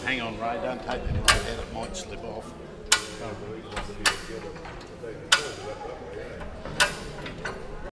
Hang on, Ray, don't take them like that, it might slip off.